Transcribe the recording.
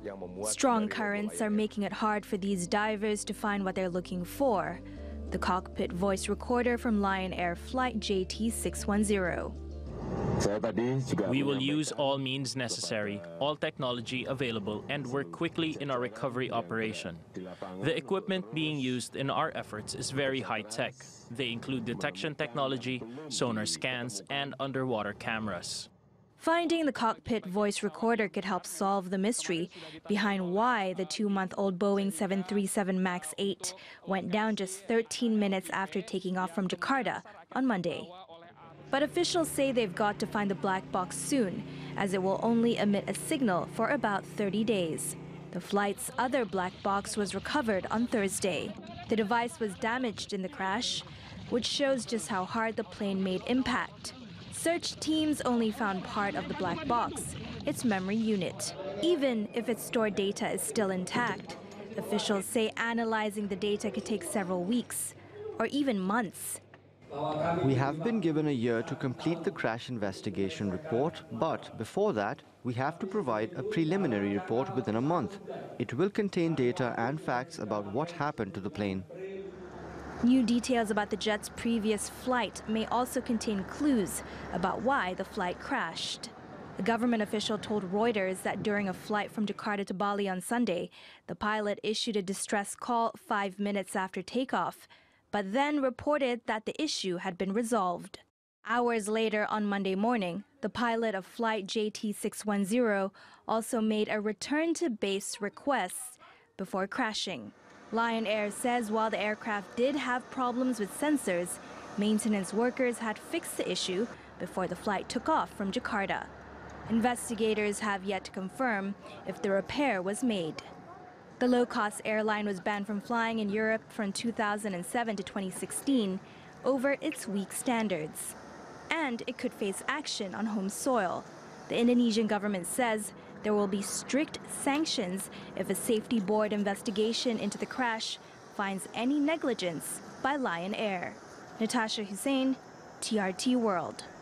Strong currents are making it hard for these divers to find what they're looking for. The cockpit voice recorder from Lion Air flight JT610. We will use all means necessary, all technology available, and work quickly in our recovery operation. The equipment being used in our efforts is very high-tech. They include detection technology, sonar scans, and underwater cameras. Finding the cockpit voice recorder could help solve the mystery behind why the 2-month-old Boeing 737 MAX 8 went down just 13 minutes after taking off from Jakarta on Monday. But officials say they've got to find the black box soon, as it will only emit a signal for about 30 days. The flight's other black box was recovered on Thursday. The device was damaged in the crash, which shows just how hard the plane made impact. Search teams only found part of the black box, its memory unit. Even if its stored data is still intact, officials say analyzing the data could take several weeks or even months. We have been given a year to complete the crash investigation report, but before that, we have to provide a preliminary report within a month. It will contain data and facts about what happened to the plane. New details about the jet's previous flight may also contain clues about why the flight crashed. A government official told Reuters that during a flight from Jakarta to Bali on Sunday, the pilot issued a distress call 5 minutes after takeoff, but then reported that the issue had been resolved. Hours later on Monday morning, the pilot of flight JT610 also made a return-to-base request before crashing. Lion Air says while the aircraft did have problems with sensors, maintenance workers had fixed the issue before the flight took off from Jakarta. Investigators have yet to confirm if the repair was made. The low-cost airline was banned from flying in Europe from 2007 to 2016 over its weak standards. And it could face action on home soil. The Indonesian government says there will be strict sanctions if a safety board investigation into the crash finds any negligence by Lion Air. Natasha Hussain, TRT World.